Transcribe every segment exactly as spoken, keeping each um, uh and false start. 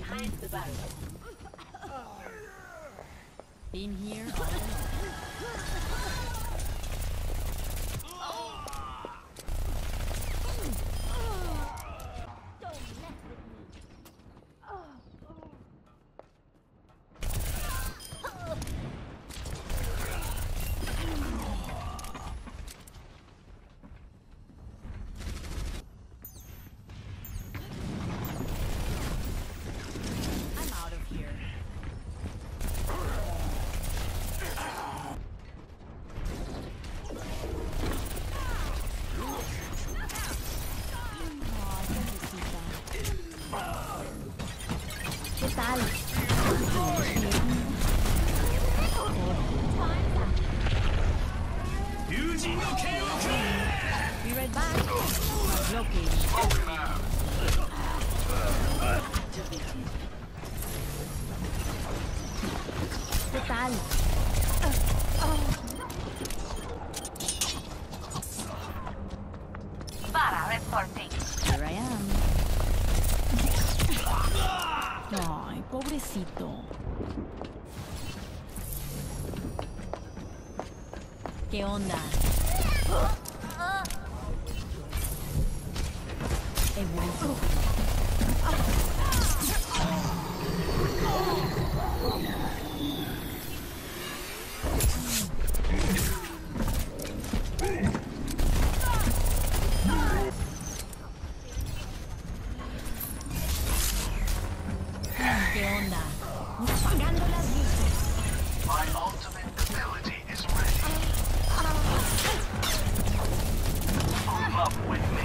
behind the barrel. Been here all along. ¿Qué tal? Be right back. Located. ¿Qué tal? Para reporting. Here I am. Ay, pobrecito. ¿Qué onda? He vuelto. ¿Qué onda? Apagando las luces. My ultimate ability is ready. Come up with me.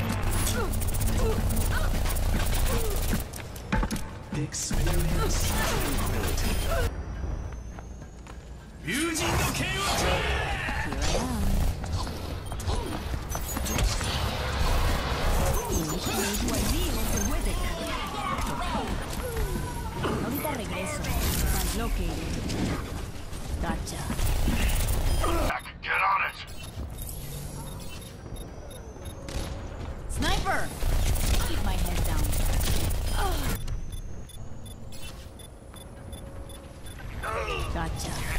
Experience ability. Here I am. Ahorita regreso. Located. Gotcha. Back, get on it. Sniper! Keep my head down. Gotcha.